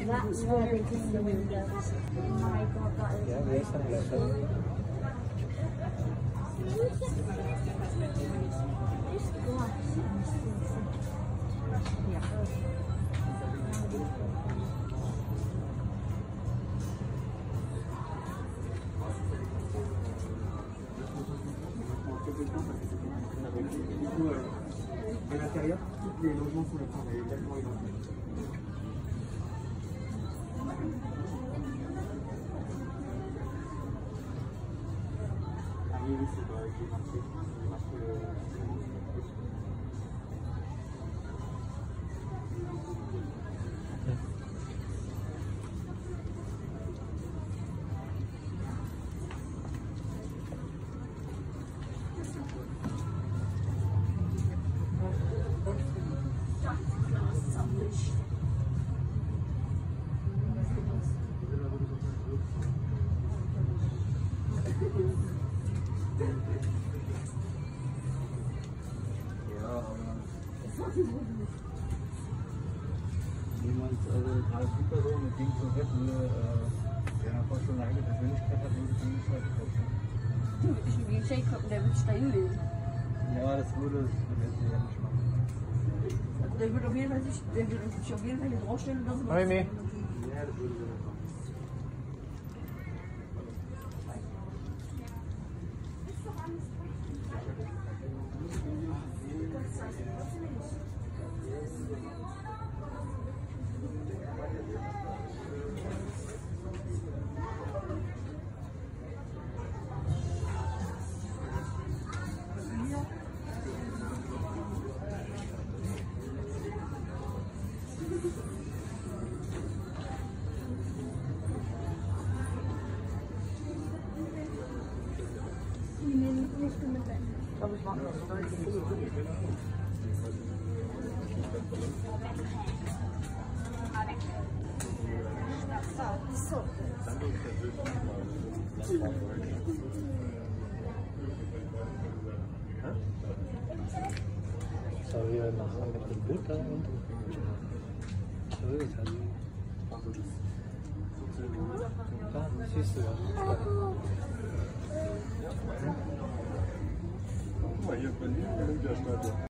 That's where they can the windows. Oh my god, that is amazing. This glass is yeah. À l'intérieur, tous les logements sont exactement identiques. Ah oui, oui, c'est vrai, j'ai marqué Jemand, also super so mit Ding zu retten, der einfach schon eine eigene Persönlichkeit hat, würde ich nicht halt treffen. Wie Jacob, der wird stehen leben. Ja, das würde sie ja nicht machen. Also der wird auf jeden Fall sich auf jeden Fall hier draufstellen und das Noemi. Ja, das würde sie nicht machen. Ich glaube, ich mache das. Soll wir nachher mit dem Boot da und so ist halt. Da siehst du ja. Guck mal, hier Berlin, Olympiastadion.